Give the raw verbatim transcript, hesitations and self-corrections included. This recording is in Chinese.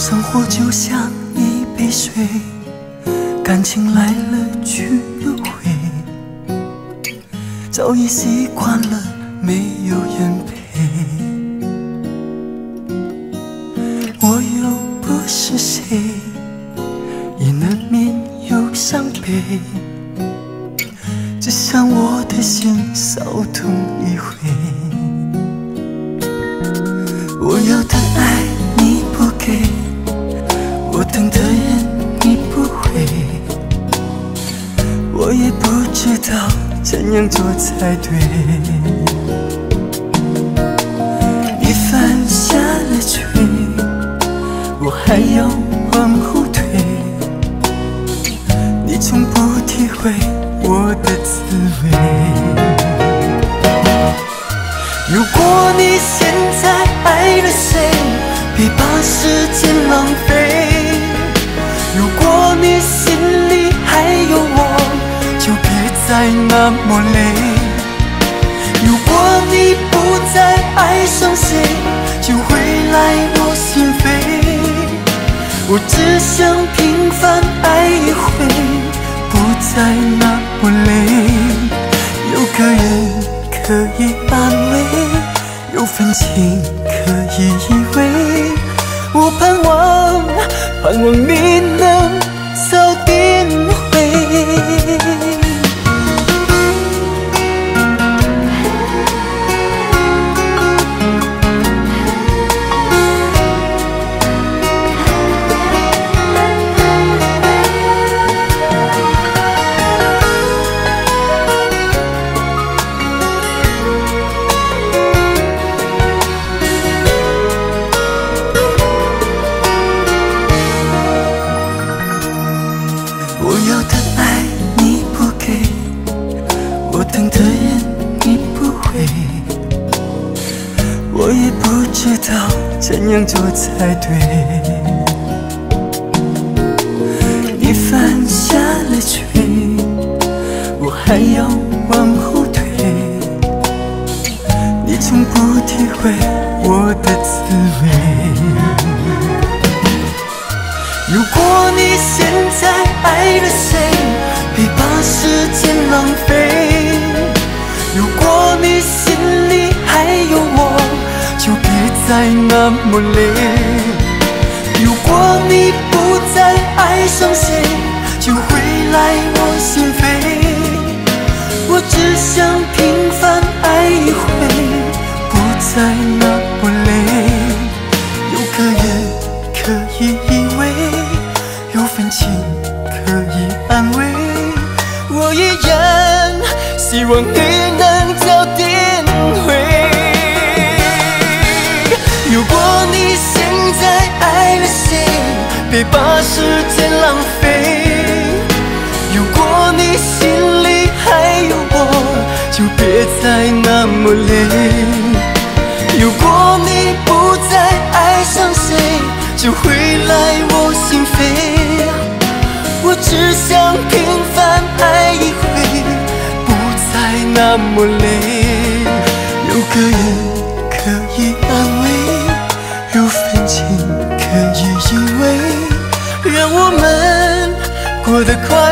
生活就像一杯水，感情来了去又回，早已习惯了没有人陪。我又不是谁，也难免有伤悲，只想我的心稍痛一回。我要的爱你不给，我等的人你不回，我也不知道怎样做才对。你犯下了罪，我还要往后退，你从不体会我的滋味。如果你现在爱了谁，别把时间浪费。如果你心里还有我，就别再那么累。如果你不再爱上谁，就回来我心扉。我只想平凡爱一回，不再那么累。有个人可以安慰，有份情可以依偎。我盼望，盼望你能早点回。我要的爱你不给，我等的人你不回，我也不知道怎样做才对。你犯下了罪，我还要往后退，你从不体会我的滋味。如果你现在爱了谁，别把时间浪费。如果你心里还有我，就别再那么累。如果你不再爱上谁，就回来我心扉。我只想平凡爱一回，不再那么累。有个人可以依偎，有份情可以安慰。我依然希望你能早点回。如果你现在爱了谁，别把时间浪费。如果你心里还有我，就别再那么累。如果你不再爱上谁，就回来我心扉。我只想平凡爱一回，不再那么累。有个人可以安慰，有份情可以依偎，让我们过得快